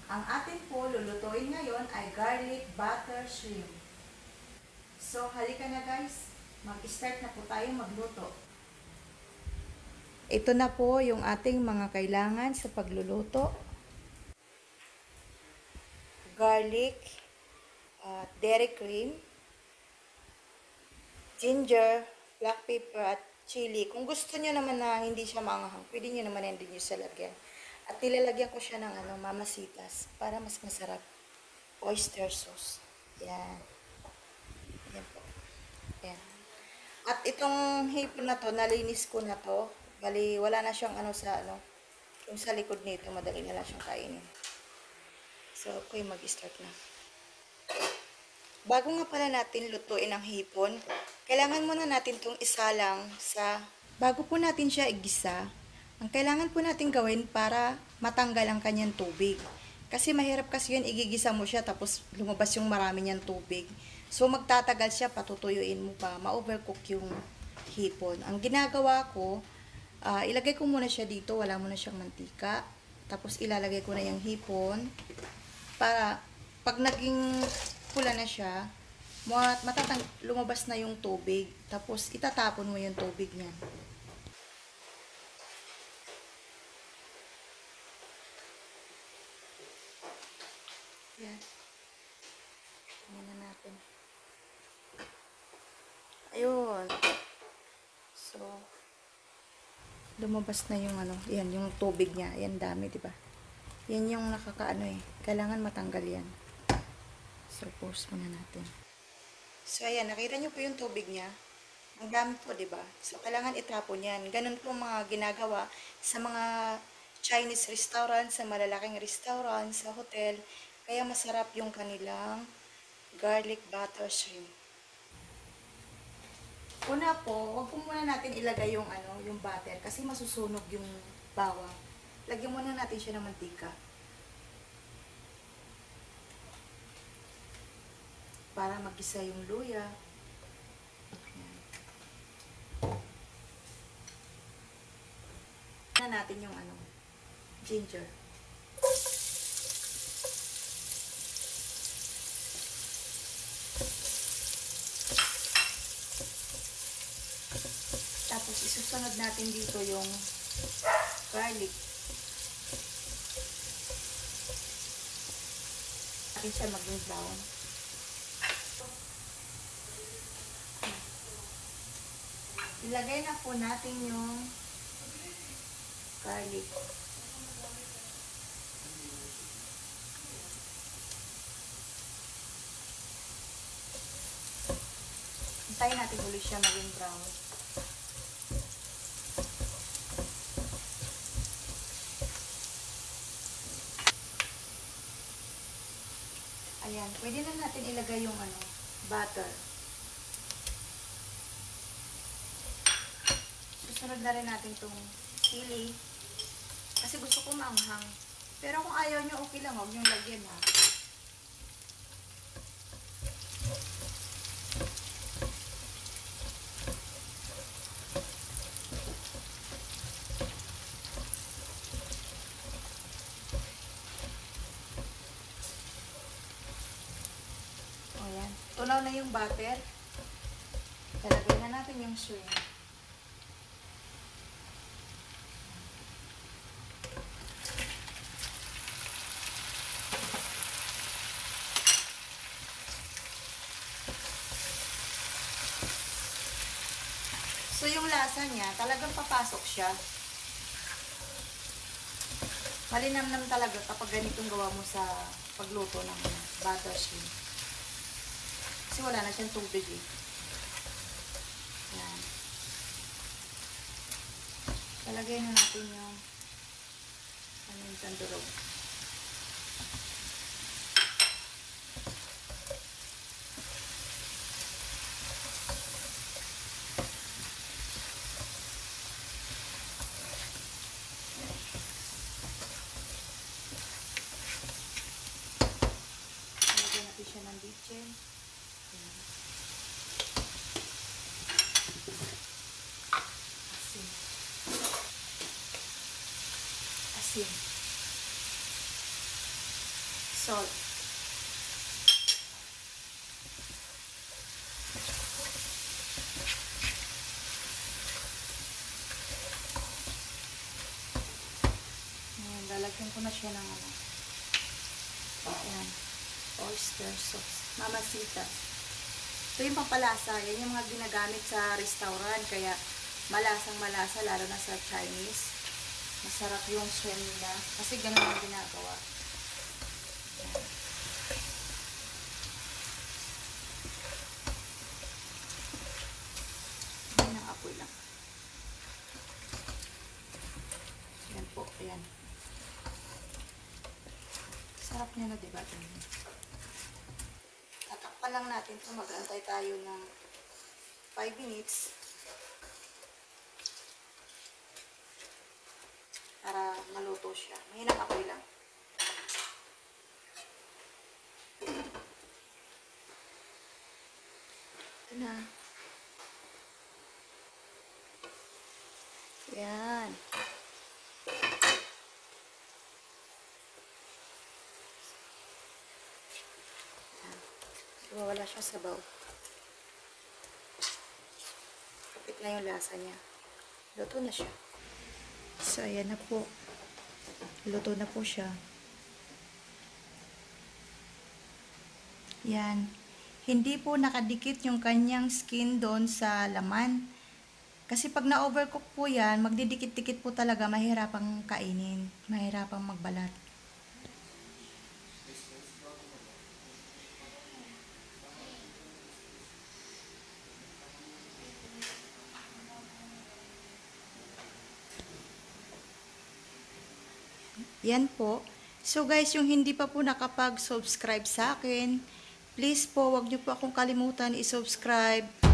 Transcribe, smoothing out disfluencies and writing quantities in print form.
Ang atin po lulutuin ngayon ay garlic butter shrimp. So, halika na guys. Mag-start na po tayo magluto. Ito na po yung ating mga kailangan sa pagluluto. Garlic, dairy cream, ginger, black pepper, at chili. Kung gusto nyo naman na hindi siya maanghang, pwede nyo naman hindi nyo siya lagyan. At nilalagyan ko siya ng mamasitas para mas masarap. Oyster sauce. Yan. Yan po. Yan. At itong hipon na to, nalinis ko na to. Bali, wala na siyang yung sa likod nito, madali na lang siyang kainin. So, okay, mag-start na. Bago nga pala natin lutuin ang hipon, kailangan muna natin itong isalang bago po natin siya igisa, ang kailangan po natin gawin para matanggal ang kanyang tubig. Kasi mahirap kasi yun, igigisa mo siya tapos lumabas yung marami niyang tubig. So magtatagal siya, patutuyuin mo pa, ma-overcook yung hipon. Ang ginagawa ko, ilagay ko muna siya dito, wala muna siyang mantika. Tapos ilalagay ko na yung hipon para pag naging pula na siya, lumabas na yung tubig. Tapos itatapon mo yung tubig niya. Yan. Tingnan na natin. Ayun. So, lumabas na yung yan, yung tubig niya. Yan, dami, diba? Yan yung kailangan matanggal yan. So, pause muna natin. So, ayan, nakita nyo po yung tubig niya. Ang dami po, diba? So, kailangan itapon yan. Ganun po mga ginagawa sa mga Chinese restaurant, sa malalaking restaurant, sa hotel. Kaya masarap yung kanilang garlic butter shrimp. Una po, wag po muna natin ilagay yung yung butter kasi masusunog yung bawang. Lagyan muna natin siya ng mantika. Para magisa yung luya. Ayan. Na natin yung ginger. Tapos isusunod natin dito yung garlic. Natin siya maging brown. Ilagay na po natin yung garlic. Hintayin natin ulit siya maging brown. Ayan, pwede na natin ilagay yung butter. Susunod na rin natin itong chili. Kasi gusto ko maanghang. Pero kung ayaw nyo, okay lang. Huwag nyo lagyan ha. Ayan. Tunaw na yung butter. Talagay na natin yung shrimp. So, yung lasa niya, talagang papasok siya. Malinamnam talaga kapag ganitong gawa mo sa pagluto ng butter shrimp. Kasi wala na siyang tubig eh. Yan. Talagay na natin yung tandurog. Siya ng bitchin. Asin. Asin. salt. Ayan, lalagyan ko na siya ng ano. Ayan. Oyster sauce. Mamacita. Ito yung pampalasa. Yan yung mga ginagamit sa restaurant. Kaya malasang malasa, lalo na sa Chinese. Masarap yung shell nila. Kasi ganun ang ginagawa. Ayan. Ayan ang apoy lang. Ayan po. Ayan. Sarap niya na, diba? Tatakpan lang natin ito. Mag-antay tayo ng 5 minutes. Para maluto siya. Mahinang apoy lang. Ito na. Yan. Wala siya sabaw. Kapit na yung lasa niya. Luto na siya. So, ayan na po. Luto na po siya. Yan. Hindi po nakadikit yung kanyang skin doon sa laman. Kasi pag na-overcook po yan, magdidikit-dikit po talaga, mahirapang kainin. Mahirapang magbalat. Yan po. So guys, yung hindi pa po nakapag-subscribe sa akin, please po, wag niyo po akong kalimutan i-subscribe.